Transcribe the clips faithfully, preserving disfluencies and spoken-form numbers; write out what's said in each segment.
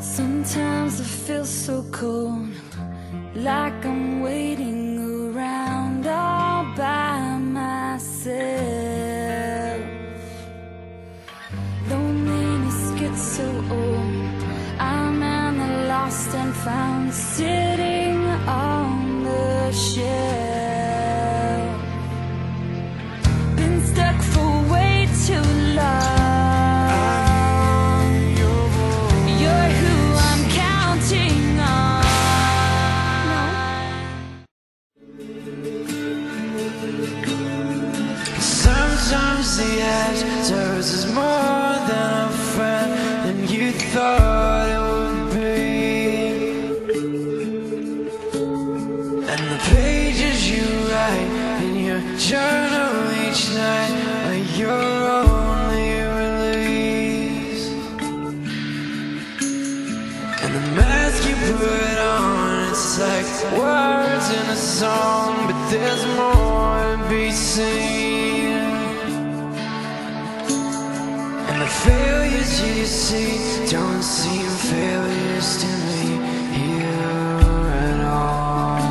Sometimes I feel so cold, like I'm waiting around all by myself. Loneliness gets so old, I'm in the lost and found, sitting on the shelf. Been stuck for way too long. Sometimes the edge serves as more than a friend than you thought it would be, and the pages you write in your journal each night are your only release. And the mask you put on, it's like words in a song, but there's more to be seen. The failures you see don't seem failures to me here at all.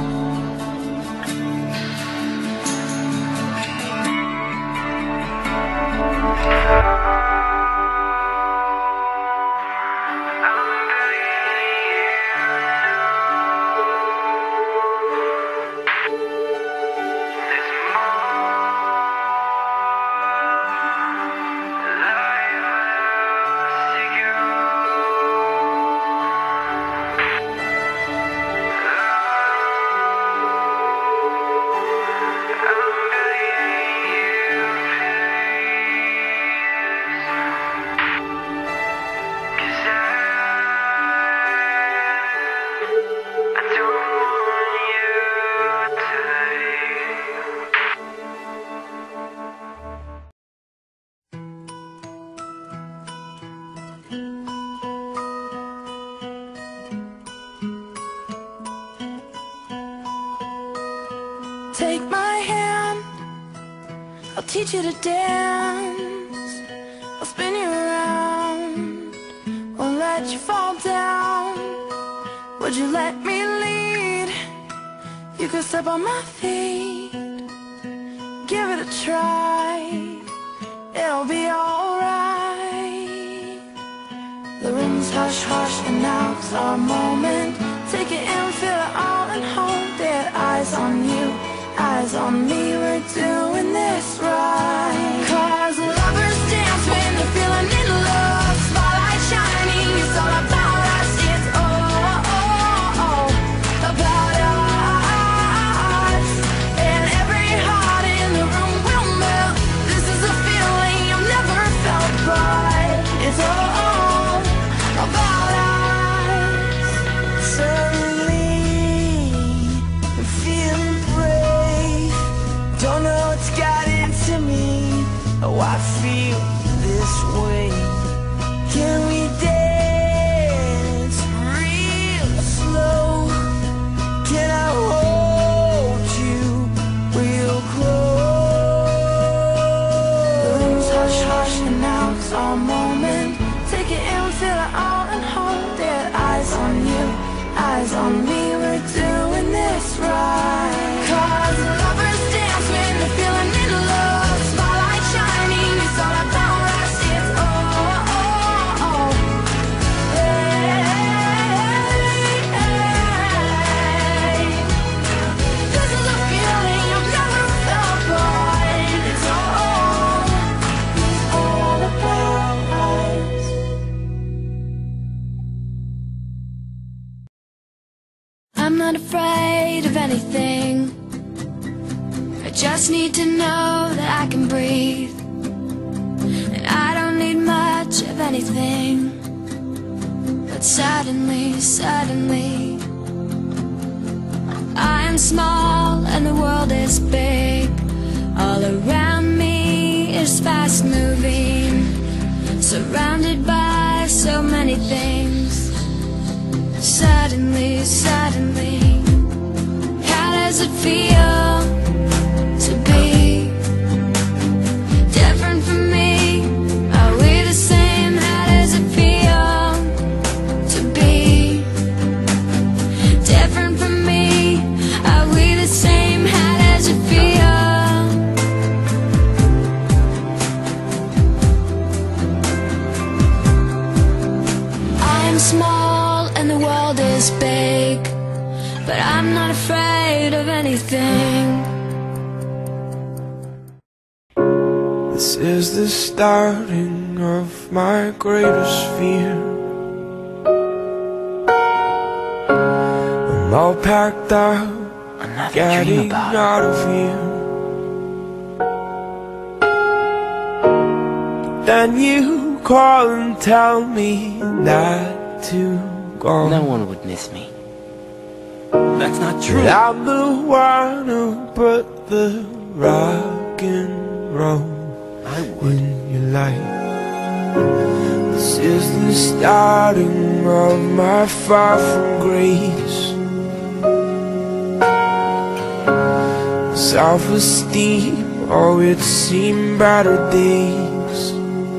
Take my hand, I'll teach you to dance. I'll spin you around, won't let you fall down. Would you let me lead? You could step on my feet, give it a try, it'll be alright. The room's hush hush and now's our moment. Take it in, feel it all and hold it. Eyes on you, eyes on me, we're doing this right. Cause lovers dance when they're feeling in love. Spotlight shining, it's all about us. It's all about us. And every heart in the room will melt. This is a feeling I've never felt, but it's all about us. Suddenly I'm feeling brave. Don't know what's got into me. Oh, I feel this way. Can we dance real slow? Can I hold you real close? The room's hush hush and now it's our moment. Take it in, feel it all and hold it. Eyes on you, eyes on me, we're doing this right. Cause lovers dance when they're feeling in love. Spotlight shining, it's all about us. It's all, hey, hey. This is a feeling I've never felt, but it's all, all about us. I'm not afraid of anything. I just need to know that I can breathe. And I don't need much of anything. But suddenly, suddenly I am small and the world is big. All around me is fast moving, surrounded by so many things. Suddenly, suddenly, how does it feel to be different from me? Are we the same? How does it feel to be but I'm not afraid of anything. This is the starting of my greatest fear. I'm all packed out, getting out of here. Then you call and tell me not to go. No one would miss me. That's not true. And I'm the one who put the rock and roll in your life. This is the starting of my far from grace. Self-esteem, oh, it's seen better days.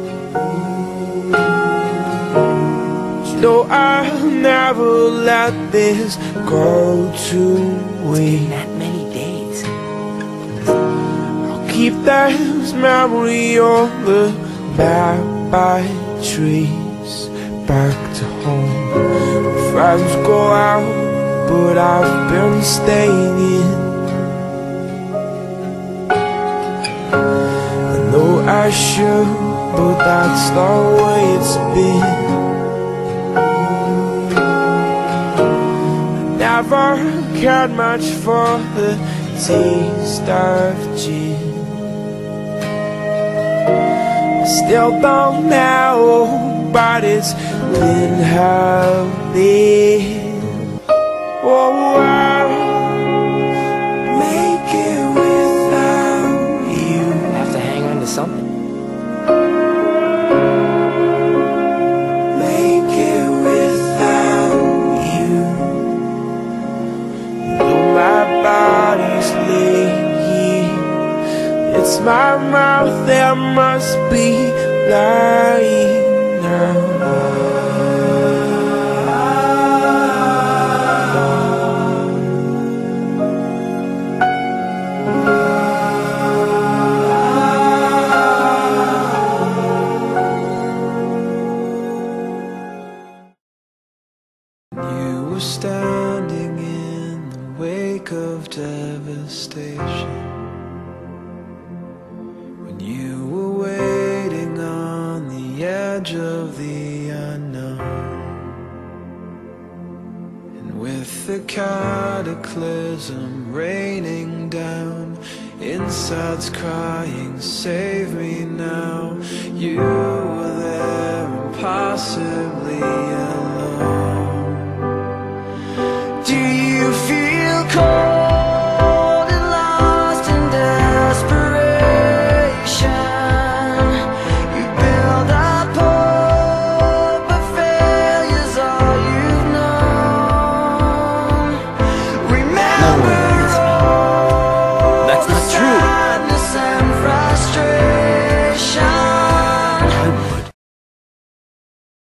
No, I'll never let this go to waste. That many days. I'll keep this memory on the map I trace back to home. Friends go out, but I've been staying in. I know I should, but that's the way it's been. Never cared much for the taste of gin. Still don't know, but it's been healthy. Oh, I'll make it without you. I have to hang on to something. It's my mouth that must be lying now. You were standing in the wake of devastation. You were waiting on the edge of the unknown, and with the cataclysm raining down, insides crying, save me now. You were there, impossibly